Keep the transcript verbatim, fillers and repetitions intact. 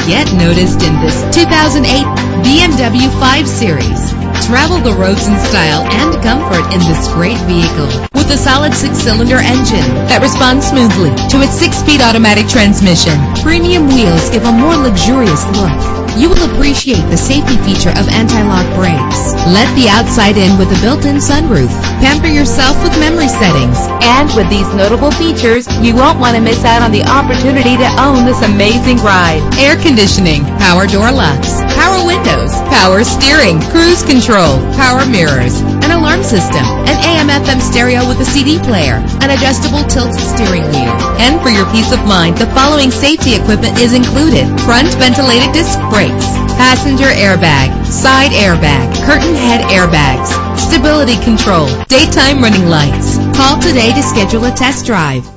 Get noticed in this two thousand eight B M W five series. Travel the roads in style and comfort in this great vehicle. With a solid six-cylinder engine that responds smoothly to its six-speed automatic transmission. Premium wheels give a more luxurious look. You will appreciate the safety feature of anti-lock brakes. Let the outside in with a built-in sunroof. Pamper yourself with memory settings. And with these notable features, you won't want to miss out on the opportunity to own this amazing ride. Air conditioning, power door locks, power windows, power steering, cruise control, power mirrors, an alarm system, an A M F M stereo with a C D player, an adjustable tilt steering wheel. And for your peace of mind, the following safety equipment is included: front ventilated disc brakes, passenger airbag, side airbag, curtain head airbags, stability control, daytime running lights. Call today to schedule a test drive.